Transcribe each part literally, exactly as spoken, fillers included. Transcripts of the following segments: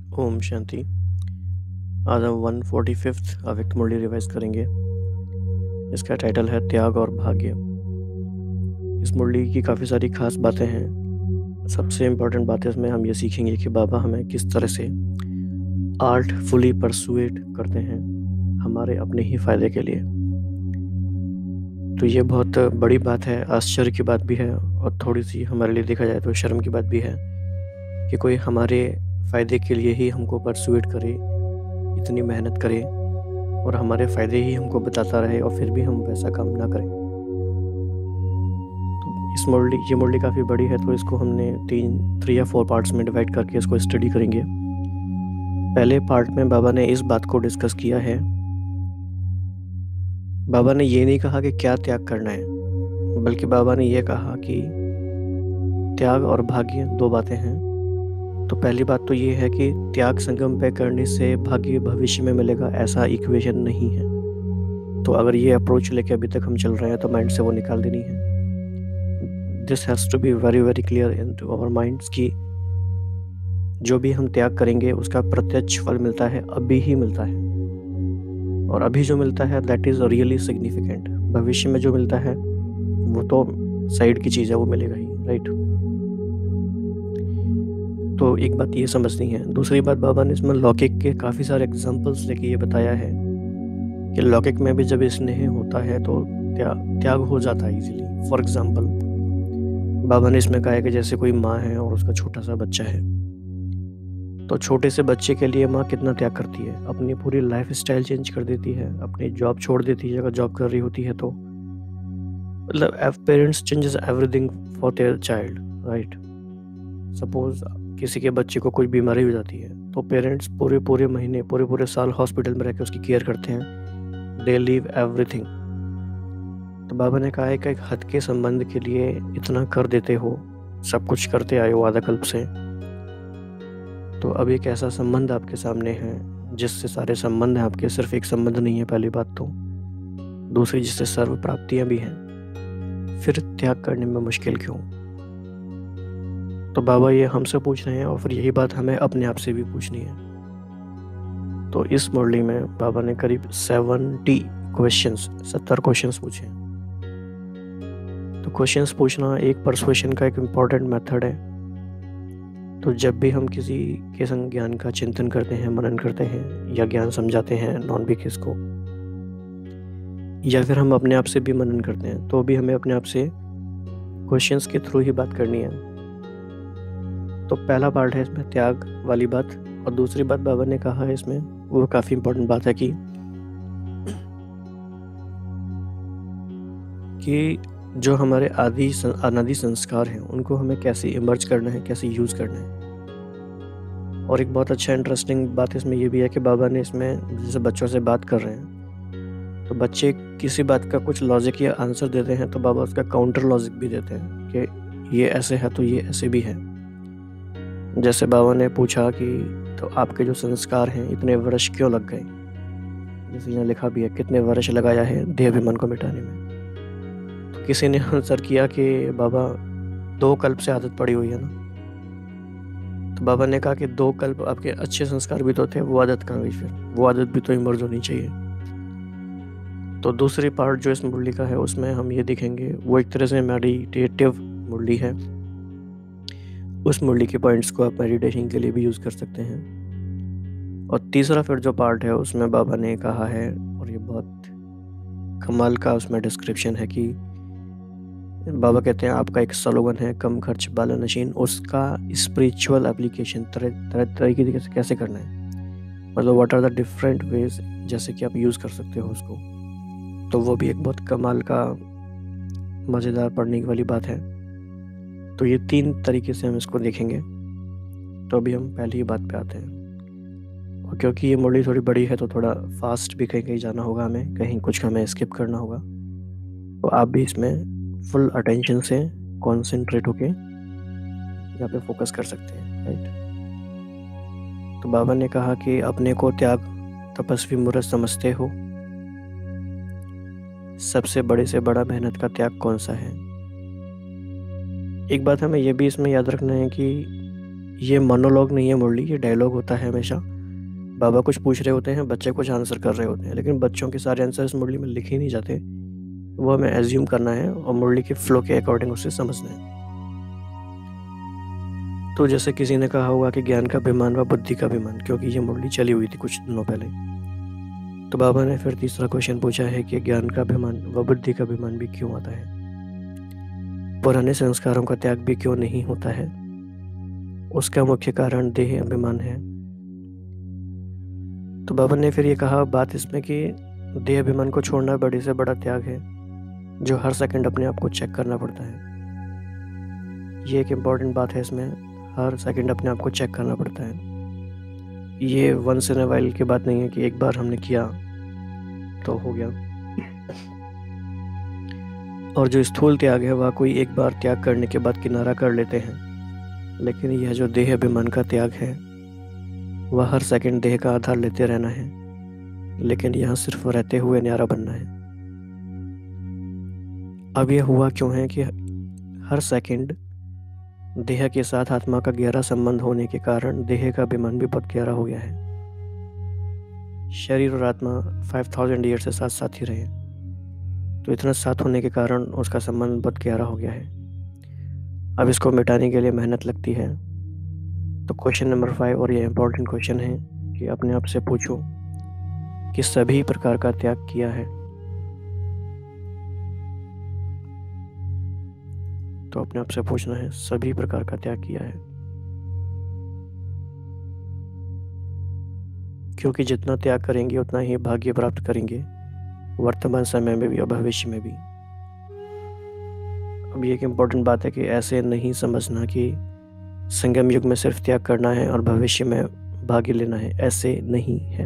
ओम शांति। आज हम one forty fifth अव्यक्त मुरली रिवाइज करेंगे। इसका टाइटल है त्याग और भाग्य। इस मुरली की काफ़ी सारी खास बातें हैं। सबसे इम्पोर्टेंट बात है इसमें हम ये सीखेंगे कि बाबा हमें किस तरह से आर्ट फुली परसुएट करते हैं हमारे अपने ही फ़ायदे के लिए। तो ये बहुत बड़ी बात है, आश्चर्य की बात भी है और थोड़ी सी हमारे लिए देखा जाए तो शर्म की बात भी है कि कोई हमारे फ़ायदे के लिए ही हमको परसुएट करे, इतनी मेहनत करे और हमारे फ़ायदे ही हमको बताता रहे और फिर भी हम वैसा काम ना करें। तो इस मुरली ये मुरली काफ़ी बड़ी है, तो इसको हमने तीन थ्री या फोर पार्ट्स में डिवाइड करके इसको स्टडी करेंगे। पहले पार्ट में बाबा ने इस बात को डिस्कस किया है। बाबा ने ये नहीं कहा कि क्या त्याग करना है, बल्कि बाबा ने ये कहा कि त्याग और भाग्य दो बातें हैं। तो पहली बात तो ये है कि त्याग संगम पे करने से भाग्य भविष्य में मिलेगा, ऐसा इक्वेशन नहीं है। तो अगर ये अप्रोच लेके अभी तक हम चल रहे हैं तो माइंड से वो निकाल देनी है। This has to be very very clear into our minds कि जो भी हम त्याग करेंगे उसका प्रत्यक्ष फल मिलता है, अभी ही मिलता है। और अभी जो मिलता है दैट इज़ रियली सिग्निफिकेंट। भविष्य में जो मिलता है वो तो साइड की चीज़ है, वो मिलेगा ही, राइट। तो एक बात ये समझनी है। दूसरी बात, बाबा ने इसमें लौकिक के काफ़ी सारे एग्जाम्पल्स लेके ये बताया है कि लौकिक में भी जब स्नेह होता है तो त्या, त्याग हो जाता है इजीली। फॉर एग्जांपल बाबा ने इसमें कहा है कि जैसे कोई माँ है और उसका छोटा सा बच्चा है, तो छोटे से बच्चे के लिए माँ कितना त्याग करती है, अपनी पूरी लाइफ स्टाइल चेंज कर देती है, अपनी जॉब छोड़ देती है अगर जॉब कर रही होती है तो। मतलब parents changes everything for their child, right. Suppose किसी के बच्चे को कोई बीमारी हो जाती है तो पेरेंट्स पूरे पूरे महीने पूरे पूरे साल हॉस्पिटल में रह के उसकी केयर करते हैं। They leave everything. तो बाबा ने कहा है कि एक हद के संबंध के लिए इतना कर देते हो, सब कुछ करते आए हो आधा कल्प से, तो अब एक ऐसा संबंध आपके सामने है जिससे सारे संबंध हैं आपके, सिर्फ एक संबंध नहीं है पहली बात तो। दूसरी, जिससे सर्व प्राप्तियां भी हैं, फिर त्याग करने में मुश्किल क्यों? तो बाबा ये हमसे पूछ रहे हैं और फिर यही बात हमें अपने आप से भी पूछनी है। तो इस मुरली में बाबा ने करीब सेवेंटी क्वेश्चंस सत्तर क्वेश्चंस पूछे। तो क्वेश्चंस पूछना एक परसुएशन का एक इम्पॉर्टेंट मेथड है। तो जब भी हम किसी के संग ज्ञान का चिंतन करते हैं, मनन करते हैं या ज्ञान समझाते हैं नॉन बिकिस को, या फिर हम अपने आप से भी मनन करते हैं, तो भी हमें अपने आप से क्वेश्चंस के थ्रू ही बात करनी है। तो पहला पार्ट है इसमें त्याग वाली बात। और दूसरी बात बाबा ने कहा है इसमें, वो काफ़ी इम्पोर्टेंट बात है कि कि जो हमारे आदि अनादि संस्कार हैं उनको हमें कैसे इमर्ज करना है, कैसे यूज़ करना है। और एक बहुत अच्छा इंटरेस्टिंग बात इसमें ये भी है कि बाबा ने इसमें जैसे बच्चों से बात कर रहे हैं तो बच्चे किसी बात का कुछ लॉजिक या आंसर देते हैं तो बाबा उसका काउंटर लॉजिक भी देते हैं कि ये ऐसे है तो ये ऐसे भी है। जैसे बाबा ने पूछा कि तो आपके जो संस्कार हैं इतने वर्ष क्यों लग गए, जैसे यहाँ लिखा भी है कितने वर्ष लगाया है देह अभिमान को मिटाने में। तो किसी ने आंसर किया कि बाबा दो कल्प से आदत पड़ी हुई है ना। तो बाबा ने कहा कि दो कल्प आपके अच्छे संस्कार भी तो थे, वो आदत कहाँ गई? फिर वो आदत भी तो इमर्ज होनी चाहिए। तो दूसरी पार्ट जो इस मुरली का है उसमें हम ये देखेंगे, वो एक तरह से मेडिटेटिव मुरली है। उस मुरली के पॉइंट्स को आप मेडिटेशन के लिए भी यूज़ कर सकते हैं। और तीसरा फिर जो पार्ट है उसमें बाबा ने कहा है, और ये बहुत कमाल का उसमें डिस्क्रिप्शन है कि बाबा कहते हैं आपका एक स्लोगन है कम खर्च बाला नशीन, उसका स्पिरिचुअल एप्लीकेशन तरह तरह तरीके से कैसे करना है, मतलब what are the different ways जैसे कि आप यूज़ कर सकते हो उसको। तो वो भी एक बहुत कमाल का मज़ेदार पढ़ने वाली बात है। तो ये तीन तरीके से हम इसको देखेंगे। तो अभी हम पहली ही बात पे आते हैं। और क्योंकि ये मुरली थोड़ी बड़ी है तो थोड़ा फास्ट भी कहीं कहीं जाना होगा हमें, कहीं कुछ हमें स्किप करना होगा। तो आप भी इसमें फुल अटेंशन से कॉन्सेंट्रेट होके यहाँ पे फोकस कर सकते हैं, राइट। तो बाबा ने कहा कि अपने को त्याग तपस्वी मूर्ख समझते हो, सबसे बड़े से बड़ा मेहनत का त्याग कौन सा है? एक बात हमें यह भी इसमें याद रखना है कि ये मोनोलॉग नहीं है मुरली, ये डायलॉग होता है हमेशा। बाबा कुछ पूछ रहे होते हैं, बच्चे कुछ आंसर कर रहे होते हैं, लेकिन बच्चों के सारे आंसर इस मुरली में लिखे ही नहीं जाते। वो हमें एज्यूम करना है और मुरली के फ्लो के अकॉर्डिंग उसे समझना है। तो जैसे किसी ने कहा होगा कि ज्ञान का अभिमान व बुद्धि का अभिमान, क्योंकि ये मुरली चली हुई थी कुछ दिनों पहले। तो बाबा ने फिर तीसरा क्वेश्चन पूछा है कि ज्ञान का अभिमान व बुद्धि का अभिमान भी क्यों आता है, पुराने संस्कारों का त्याग भी क्यों नहीं होता है। उसका मुख्य कारण देह अभिमान है। तो बाबा ने फिर ये कहा बात इसमें कि देह अभिमान को छोड़ना बड़े से बड़ा त्याग है, जो हर सेकंड अपने आप को चेक करना पड़ता है। ये एक इम्पॉर्टेंट बात है इसमें, हर सेकंड अपने आप को चेक करना पड़ता है। ये वंस इन अ वाइल की बात नहीं है कि एक बार हमने किया तो हो गया। और जो स्थूल त्याग है वह कोई एक बार त्याग करने के बाद किनारा कर लेते हैं, लेकिन यह जो देह अभिमान का त्याग है वह हर सेकंड देह का आधार लेते रहना है, लेकिन यहाँ सिर्फ रहते हुए न्यारा बनना है। अब यह हुआ क्यों है कि हर सेकंड देह के साथ आत्मा का गहरा संबंध होने के कारण देह का अभिमान भी बहुत गहरा हो गया है। शरीर और आत्मा फाइव थाउजेंड ईयर से साथ साथ ही रहे, तो इतना साथ होने के कारण उसका संबंध बहुत गहरा हो गया है। अब इसको मिटाने के लिए मेहनत लगती है। तो क्वेश्चन नंबर फाइव, और ये इम्पोर्टेंट क्वेश्चन है, कि अपने आप से पूछो कि सभी प्रकार का त्याग किया है। तो अपने आप से पूछना है सभी प्रकार का त्याग किया है, क्योंकि जितना त्याग करेंगे उतना ही भाग्य प्राप्त करेंगे, वर्तमान समय में भी और भविष्य में भी। अब ये एक इम्पोर्टेंट बात है कि ऐसे नहीं समझना कि संगम युग में सिर्फ त्याग करना है और भविष्य में भाग्य लेना है, ऐसे नहीं है।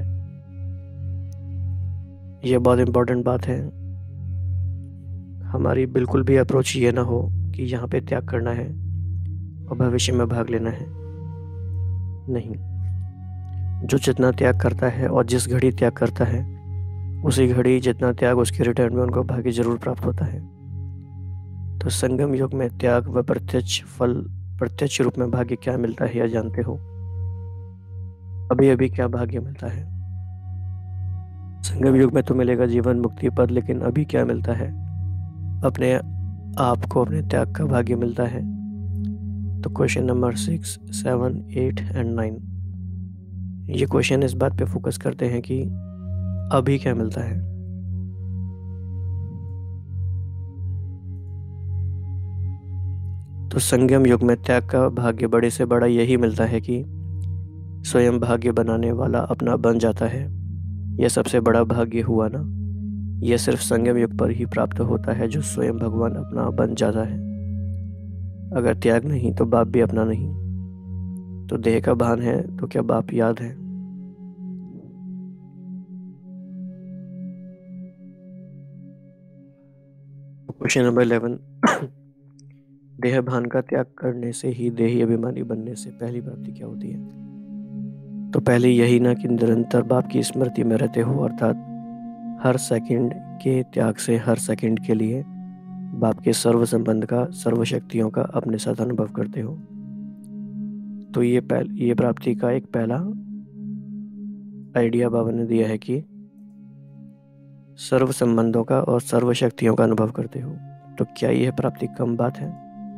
ये बहुत इम्पोर्टेंट बात है। हमारी बिल्कुल भी अप्रोच ये ना हो कि यहाँ पे त्याग करना है और भविष्य में भाग लेना है। नहीं, जो जितना त्याग करता है और जिस घड़ी त्याग करता है उसी घड़ी जितना त्याग उसके रिटर्न में उनको भाग्य जरूर प्राप्त होता है। तो संगम युग में त्याग व प्रत्यक्ष फल, प्रत्यक्ष रूप में भाग्य क्या मिलता है या जानते हो? अभी अभी क्या भाग्य मिलता है? संगम युग में तो मिलेगा जीवन मुक्ति पद, लेकिन अभी क्या मिलता है? अपने आप को अपने त्याग का भाग्य मिलता है। तो question number six, seven, eight and nine, ये क्वेश्चन इस बात पे फोकस करते हैं कि अभी क्या मिलता है। तो संगम युग में त्याग का भाग्य बड़े से बड़ा यही मिलता है कि स्वयं भाग्य बनाने वाला अपना बन जाता है। यह सबसे बड़ा भाग्य हुआ ना। यह सिर्फ संगम युग पर ही प्राप्त होता है, जो स्वयं भगवान अपना बन जाता है। अगर त्याग नहीं तो बाप भी अपना नहीं। तो देह का भान है तो क्या बाप याद है? क्वेश्चन नंबर इलेवन, देह भान का त्याग करने से ही देही अभिमानी बनने से पहली प्राप्ति क्या होती है? तो पहले यही ना कि निरंतर बाप की स्मृति में रहते हो, अर्थात हर सेकंड के त्याग से हर सेकंड के लिए बाप के सर्व संबंध का, सर्व शक्तियों का अपने साथ अनुभव करते हो। तो ये पहल ये प्राप्ति का एक पहला आइडिया बाबा ने दिया है कि सर्व संबंधों का और सर्व शक्तियों का अनुभव करते हो। तो क्या यह प्राप्ति कम बात है?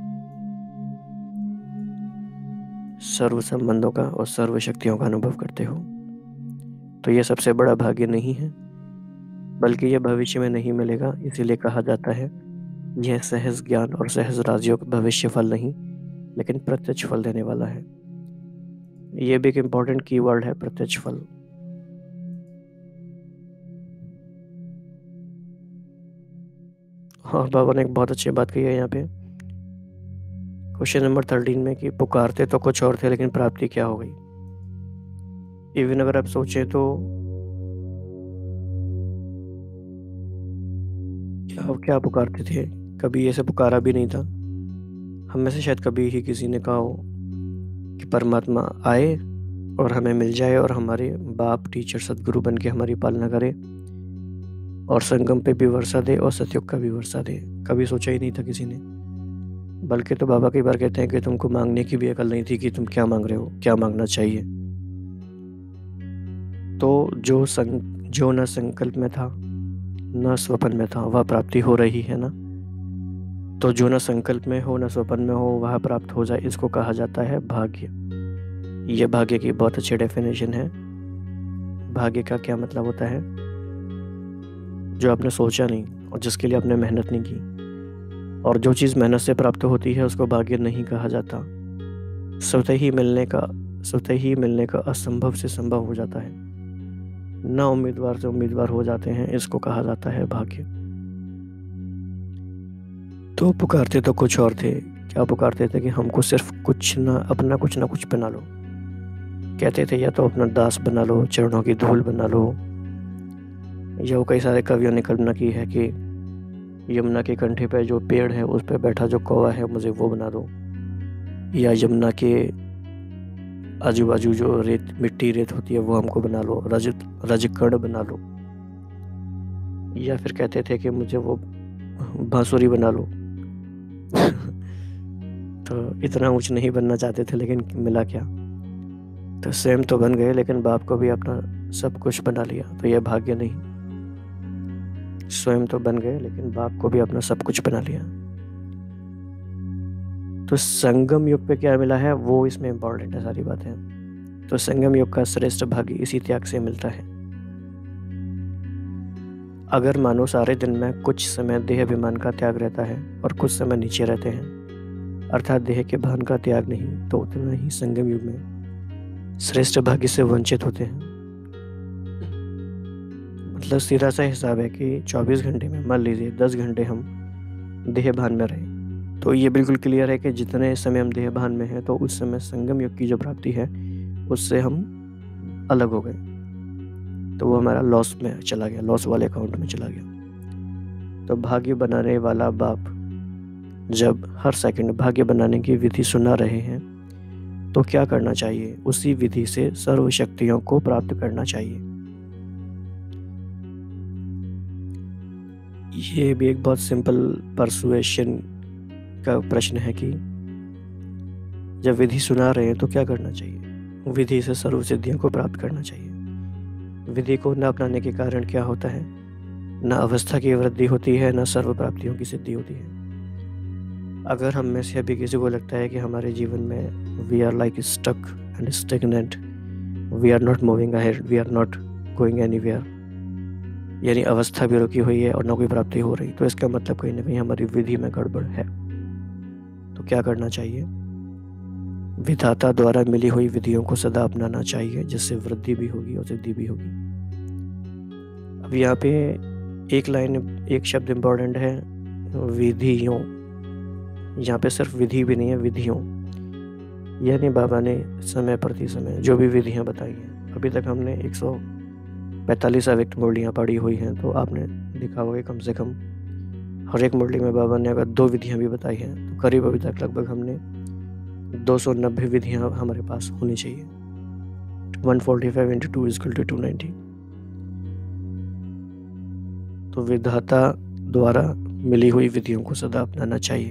सर्व संबंधों का और सर्व शक्तियों का अनुभव करते हो, तो यह सबसे बड़ा भाग्य नहीं है, बल्कि यह भविष्य में नहीं मिलेगा। इसीलिए कहा जाता है यह सहज ज्ञान और सहज राजयोग भविष्य फल नहीं, लेकिन प्रत्यक्ष फल देने वाला है। यह भी एक इम्पोर्टेंट कीवर्ड है, प्रत्यक्ष फल। और बाबा ने एक बहुत अच्छी बात कही है यहाँ पे क्वेश्चन नंबर थर्टीन में कि पुकारते तो कुछ और थे, लेकिन प्राप्ति क्या हो गई। इवन अगर आप सोचें तो क्या क्या पुकारते थे, कभी ऐसे पुकारा भी नहीं था। हम में से शायद कभी ही किसी ने कहा हो कि परमात्मा आए और हमें मिल जाए और हमारे बाप, टीचर, सदगुरु बन के हमारी पालना करे और संगम पे भी वर्षा दे और सतयुग का भी वर्षा दे। कभी सोचा ही नहीं था किसी ने। बल्कि तो बाबा कई बार कहते हैं कि तुमको मांगने की भी अकल नहीं थी कि तुम क्या मांग रहे हो, क्या मांगना चाहिए। तो जो संग जो न संकल्प में था न स्वप्न में था, वह प्राप्ति हो रही है ना। तो जो न संकल्प में हो न स्वप्न में हो वह प्राप्त हो जाए, इसको कहा जाता है भाग्य। ये भाग्य की बहुत अच्छी डेफिनेशन है। भाग्य का क्या मतलब होता है? जो आपने सोचा नहीं और जिसके लिए आपने मेहनत नहीं की, और जो चीज़ मेहनत से प्राप्त होती है उसको भाग्य नहीं कहा जाता। स्वतः ही मिलने का स्वतः ही मिलने का असंभव से संभव हो जाता है, ना उम्मीदवार से उम्मीदवार हो जाते हैं, इसको कहा जाता है भाग्य। तो पुकारते तो कुछ और थे। क्या पुकारते थे? कि हमको सिर्फ कुछ ना अपना कुछ ना कुछ बना लो। कहते थे या तो अपना दास बना लो, चरणों की धूल बना लो, या वो कई सारे कवियों ने कल्पना की है कि यमुना के कंठे पे जो पेड़ है उस पर बैठा जो कौवा है मुझे वो बना दो, या यमुना के आजू बाजू जो रेत मिट्टी रेत होती है वो हमको बना लो, रजत रजकण बना लो। या फिर कहते थे कि मुझे वो बांसुरी बना लो। तो इतना ऊंच नहीं बनना चाहते थे, लेकिन मिला क्या? तो स्वयं तो बन गए, लेकिन बाप को भी अपना सब कुछ बना लिया। तो यह भाग्य नहीं, स्वयं तो बन गए लेकिन बाप को भी अपना सब कुछ बना लिया। तो संगम युग पे क्या मिला है वो इसमें इंपॉर्टेंट है सारी बातें। तो संगम युग का श्रेष्ठ भाग्य इसी त्याग से मिलता है। अगर मानो सारे दिन में कुछ समय देह अभिमान का त्याग रहता है और कुछ समय नीचे रहते हैं, अर्थात देह के भान का त्याग नहीं, तो उतना ही संगम युग में श्रेष्ठ भाग्य से वंचित होते हैं। मतलब सीधा सा हिसाब है कि चौबीस घंटे में मान लीजिए दस घंटे हम देह भान में रहे, तो ये बिल्कुल क्लियर है कि जितने समय हम देह भान में हैं तो उस समय संगम युग की जो प्राप्ति है उससे हम अलग हो गए, तो वो हमारा लॉस में चला गया, लॉस वाले अकाउंट में चला गया। तो भाग्य बनाने वाला बाप जब हर सेकंड भाग्य बनाने की विधि सुना रहे हैं तो क्या करना चाहिए? उसी विधि से सर्व शक्तियों को प्राप्त करना चाहिए। ये भी एक बहुत सिंपल परसुएशन का प्रश्न है कि जब विधि सुना रहे हैं तो क्या करना चाहिए? विधि से सर्व सिद्धियों को प्राप्त करना चाहिए। विधि को न अपनाने के कारण क्या होता है? न अवस्था की वृद्धि होती है, न सर्व प्राप्तियों की सिद्धि होती है। अगर हम में से अभी किसी को लगता है कि हमारे जीवन में we are like stuck and stagnant, we are not moving ahead, we are not going anywhere, यानी अवस्था भी रुकी हुई है और न कोई प्राप्ति हो रही, तो इसका मतलब कहीं ना कहीं हमारी विधि में गड़बड़ है। तो क्या करना चाहिए? विधाता द्वारा मिली हुई विधियों को सदा अपनाना चाहिए, जिससे वृद्धि भी होगी और सिद्धि भी होगी। अब यहाँ पे एक लाइन, एक शब्द इम्पोर्टेंट है, विधियों। यहाँ पे सिर्फ विधि भी नहीं है, विधियों, यानी बाबा ने समय प्रति समय जो भी विधियाँ बताई हैं, अभी तक हमने एक सौ पैंतालीस अव्यक्त मुरलियाँ पढ़ी हुई हैं, तो आपने देखा होगा कम से कम हर एक मुरली में बाबा ने अगर दो विधियाँ भी बताई हैं तो करीब अभी तक लगभग हमने दो सौ नब्बे विधियाँ हमारे पास होनी चाहिए। One forty five into two equal to two ninety. तो विधाता द्वारा मिली हुई विधियों को सदा अपनाना चाहिए।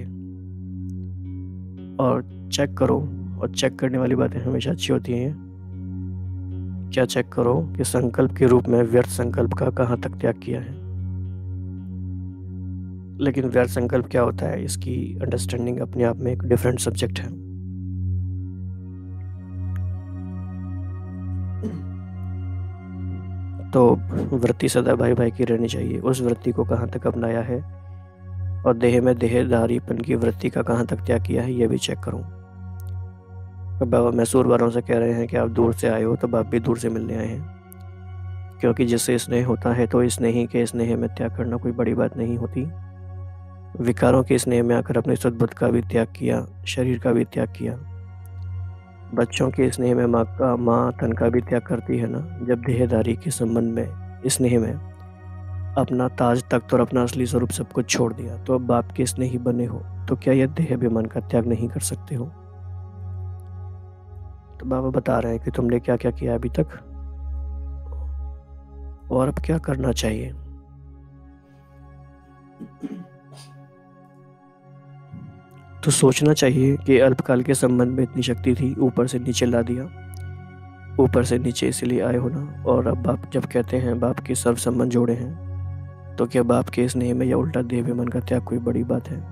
और चेक करो, और चेक करने वाली बातें हमेशा अच्छी होती हैं। क्या चेक करो कि संकल्प के रूप में व्यर्थ संकल्प का कहाँ तक त्याग किया है। लेकिन व्यर्थ संकल्प क्या होता है, इसकी अंडरस्टैंडिंग अपने आप में एक डिफरेंट सब्जेक्ट है। तो वृत्ति सदा भाई भाई की रहनी चाहिए। उस वृत्ति को कहाँ तक अपनाया है और देह में देहधारीपन की वृत्ति का कहाँ तक त्याग किया है, ये भी चेक करूँ। बाबा मैसूर वालों से कह रहे हैं कि आप दूर से आए हो, तब आप भी दूर से मिलने आए हैं, क्योंकि जिससे स्नेह होता है तो स्नेही के स्नेह में त्याग करना कोई बड़ी बात नहीं होती। विकारों के स्नेह में आकर अपने सद्बुद्ध का भी त्याग किया, शरीर का भी त्याग किया। बच्चों के स्नेह में माँ का माँ तन का भी त्याग करती है ना। जब देहधारी के संबंध में स्नेह में अपना ताज तख्त और अपना असली स्वरूप सब कुछ छोड़ दिया, तो अब बाप के स्नेही बने हो, तो क्या यह देह अभिमान का त्याग नहीं कर सकते हो? तो बाबा बता रहे हैं कि तुमने क्या क्या किया अभी तक और अब क्या करना चाहिए। तो सोचना चाहिए कि अल्पकाल के संबंध में इतनी शक्ति थी, ऊपर से नीचे ला दिया। ऊपर से नीचे इसलिए आए हो ना। और अब बाप जब कहते हैं बाप के सर्व संबंध जोड़े हैं, तो क्या बाप के स्नेह में या उल्टा देह मन का त्याग कोई बड़ी बात है?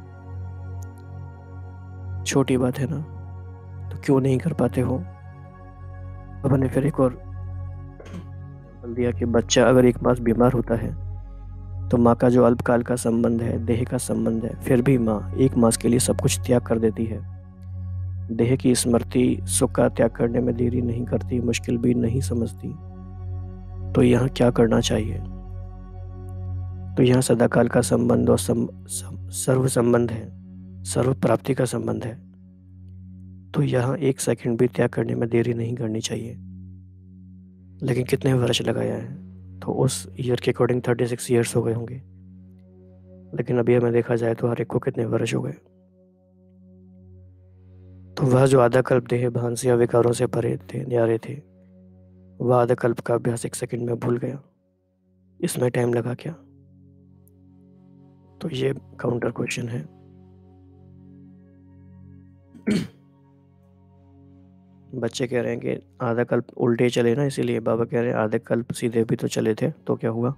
छोटी बात है ना। तो क्यों नहीं कर पाते हो? अब ने फिर एक और बोल दिया कि बच्चा अगर एक मास बीमार होता है तो माँ का जो अल्पकाल का संबंध है, देह का संबंध है, फिर भी माँ एक मास के लिए सब कुछ त्याग कर देती है। देह की स्मृति सुख का त्याग करने में देरी नहीं करती, मुश्किल भी नहीं समझती। तो यहाँ क्या करना चाहिए? तो यहाँ सदाकाल का संबंध और सम, सम, सर्व संबंध है, सर्व प्राप्ति का संबंध है। तो यहाँ एक सेकंड भी त्याग करने में देरी नहीं करनी चाहिए। लेकिन कितने वर्ष लगाया है? तो उस ईयर के अकॉर्डिंग थर्टी सिक्स ईयर्स हो गए होंगे। लेकिन अभी हमें देखा जाए तो हर एक को कितने वर्ष हो गए। तो वह जो आधा कल्प देह भान से या विकारों से परे थे, न्यारे थे, वह आधा कल्प का अभ्यास एक सेकंड में भूल गया। इसमें टाइम लगा क्या? तो ये काउंटर क्वेश्चन है। बच्चे कह रहे हैं कि आधा कल्प उल्टे चले ना, इसीलिए बाबा कह रहे हैं आधे कल्प सीधे भी तो चले थे, तो क्या हुआ?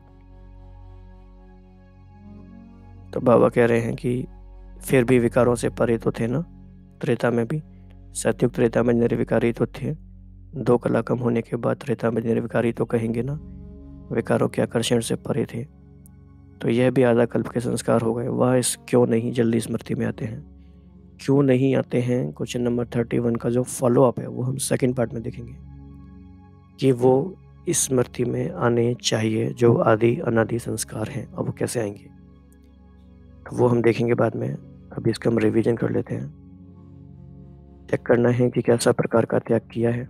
तो बाबा कह रहे हैं कि फिर भी विकारों से परे तो थे ना। त्रेता में भी, सतयुग त्रेता में निर्विकारी तो थे। दो कला कम होने के बाद त्रेता में निर्विकारी तो कहेंगे ना। विकारों के आकर्षण से परे थे। तो यह भी आधा कल्प के संस्कार हो गए। वह इस क्यों नहीं जल्दी स्मृति में आते हैं? क्यों नहीं आते हैं? क्वेश्चन नंबर थर्टी वन का जो फॉलो अप है वो हम सेकंड पार्ट में देखेंगे कि वो स्मृति में आने चाहिए जो आदि अनादि संस्कार हैं। अब वो कैसे आएंगे तो वो हम देखेंगे बाद में। अभी इसका हम रिवीजन कर लेते हैं। चेक करना है कि कैसा प्रकार का त्याग किया है।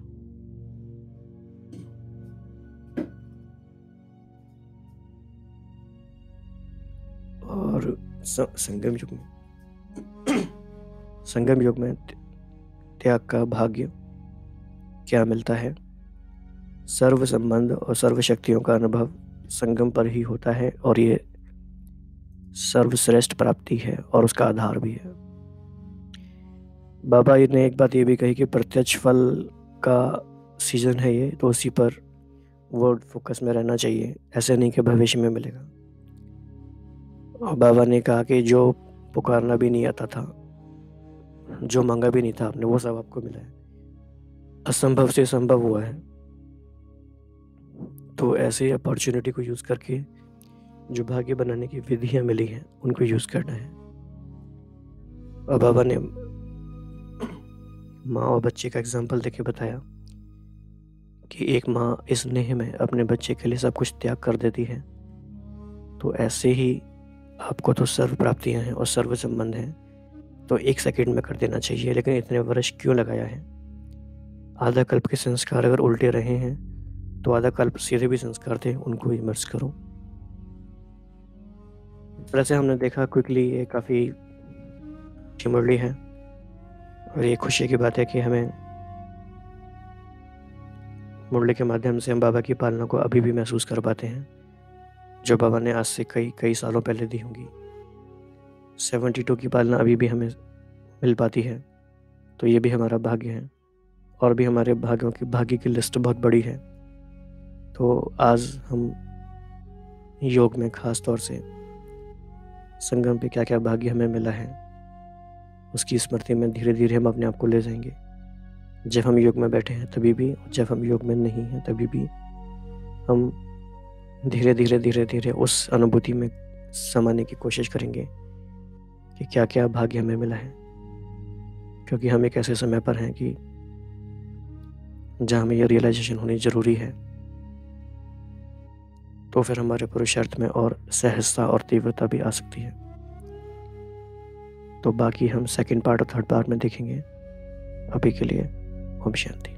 और संगम युग में संगम युग में त्याग का भाग्य क्या मिलता है? सर्व संबंध और सर्व शक्तियों का अनुभव संगम पर ही होता है, और ये सर्वश्रेष्ठ प्राप्ति है और उसका आधार भी है। बाबा ने एक बात ये भी कही कि प्रत्यक्ष फल का सीजन है ये, तो उसी पर वर्ड फोकस में रहना चाहिए। ऐसे नहीं कि भविष्य में मिलेगा। और बाबा ने कहा कि जो पुकारना भी नहीं आता था, जो मांगा भी नहीं था आपने, वो सब आपको मिला है। असंभव से संभव हुआ है। तो ऐसे अपॉर्चुनिटी को यूज़ करके जो भाग्य बनाने की विधियां मिली हैं उनको यूज़ करना है। और बाबा ने माँ और बच्चे का एग्जाम्पल देके बताया कि एक माँ इस स्नेह में अपने बच्चे के लिए सब कुछ त्याग कर देती है। तो ऐसे ही आपको तो सर्व प्राप्तियाँ हैं और सर्व संबंध हैं, तो एक सेकंड में कर देना चाहिए। लेकिन इतने वर्ष क्यों लगाया है? आधा कल्प के संस्कार अगर उल्टे रहे हैं तो आधा कल्प सीधे भी संस्कार थे, उनको इमर्ज करो। इस तरह से हमने देखा क्विकली, ये काफ़ी अच्छी मुरली है। और ये खुशी की बात है कि हमें मुरली के माध्यम से हम बाबा की पालना को अभी भी महसूस कर पाते हैं, जो बाबा ने आज से कई कई सालों पहले दी होंगी। सेवेंटी टू की पालना अभी भी हमें मिल पाती है, तो ये भी हमारा भाग्य है। और भी हमारे भाग्यों की भाग्य की लिस्ट बहुत बड़ी है। तो आज हम योग में ख़ास तौर से संगम पे क्या क्या भाग्य हमें मिला है, उसकी स्मृति में धीरे धीरे हम अपने आप को ले जाएंगे। जब हम योग में बैठे हैं तभी भी, और जब हम योग में नहीं हैं तभी भी, हम धीरे धीरे धीरे धीरे उस अनुभूति में समाने की कोशिश करेंगे कि क्या क्या भाग्य हमें मिला है। क्योंकि हम एक ऐसे समय पर हैं कि जहाँ हमें ये रियलाइजेशन होनी ज़रूरी है। तो फिर हमारे पुरुषार्थ में और सहजता और तीव्रता भी आ सकती है। तो बाकी हम सेकंड पार्ट और थर्ड पार्ट में देखेंगे। अभी के लिए ओम शांति।